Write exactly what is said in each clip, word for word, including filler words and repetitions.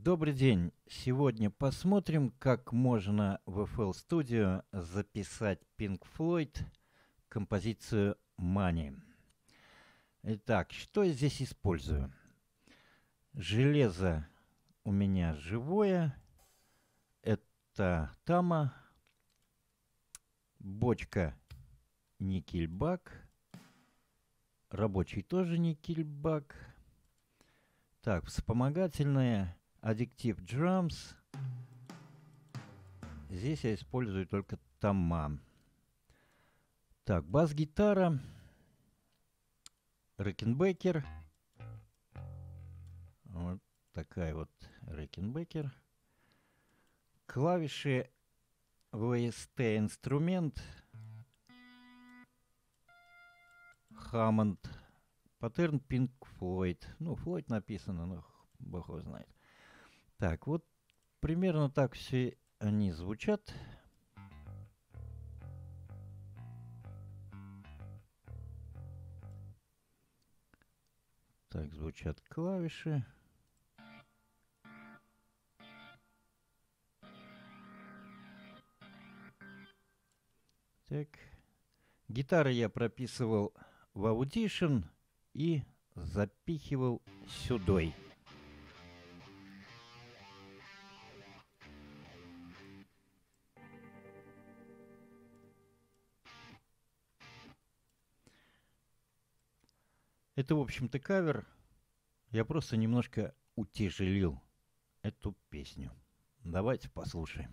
Добрый день. Сегодня посмотрим, как можно в эф эл Studio записать Pink Floyd композицию Money. Итак, что я здесь использую? Железо у меня живое. Это тама. Бочка никельбак. Рабочий тоже никельбак. Так, вспомогательное Addictive Drums. Здесь я использую только тома. Так, бас-гитара. Рикенбекер. Вот такая вот Рикенбекер. Клавиши ви эс ти инструмент. Hammond. Паттерн Pink Floyd. Ну, Floyd написано, но бог его знает. Так, вот примерно так все они звучат. Так звучат клавиши. Так. Гитары я прописывал в Audition и запихивал сюдой. Это, в общем-то, кавер. Я просто немножко утяжелил эту песню. Давайте послушаем.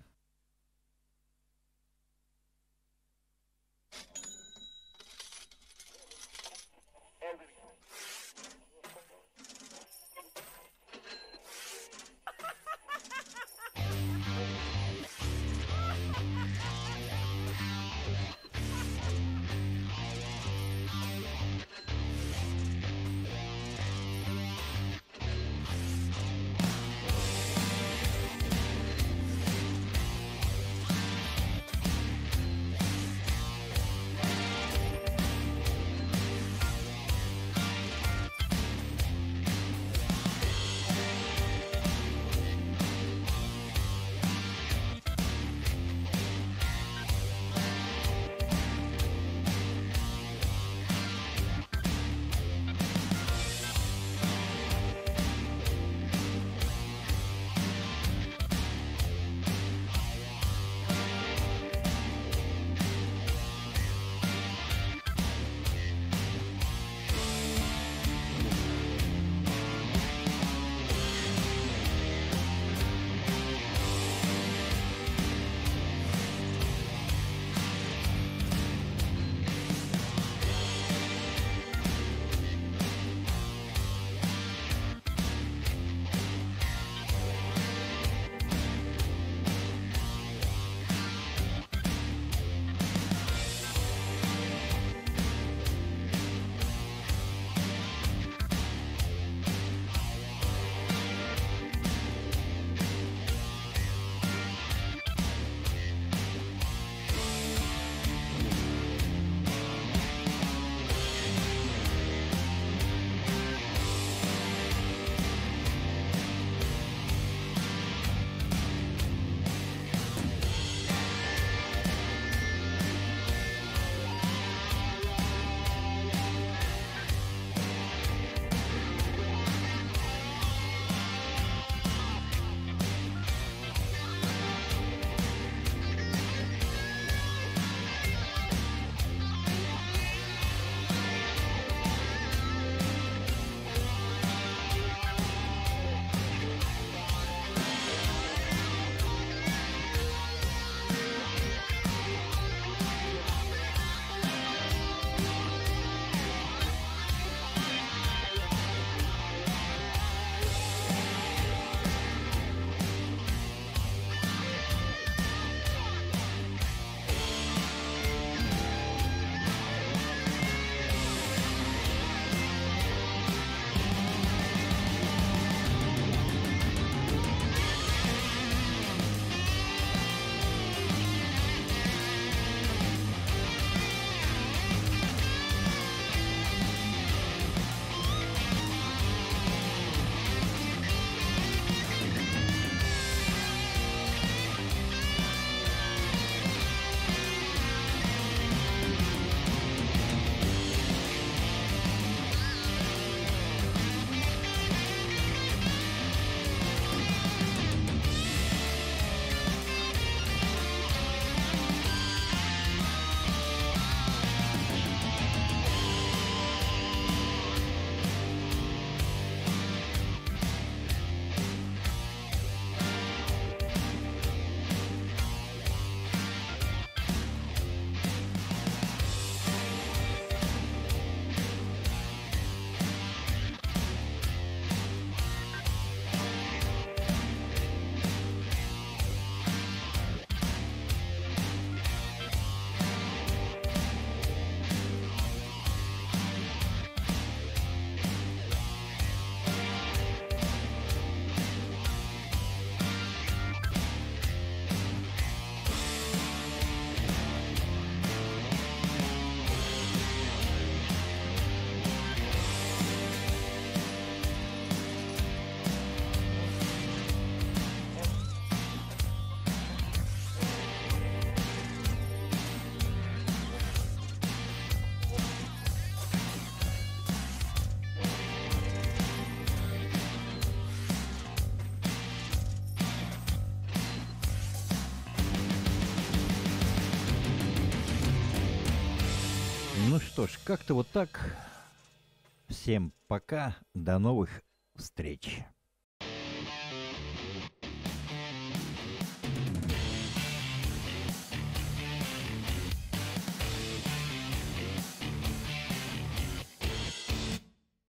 Ну что ж, как-то вот так. Всем пока, до новых встреч.